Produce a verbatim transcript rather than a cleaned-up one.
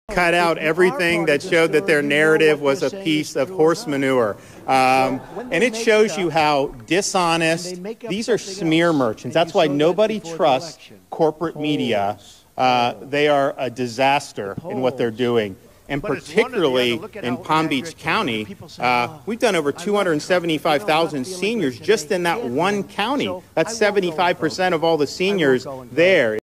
cut out everything that showed that their narrative was a piece of horse manure. Um, and it shows you how dishonest, these are smear merchants. That's why nobody trusts corporate media. Uh, they are a disaster in what they're doing. And particularly in Palm Beach County, uh, we've done over two hundred seventy-five thousand seniors just in that one county. That's seventy-five percent of all the seniors there.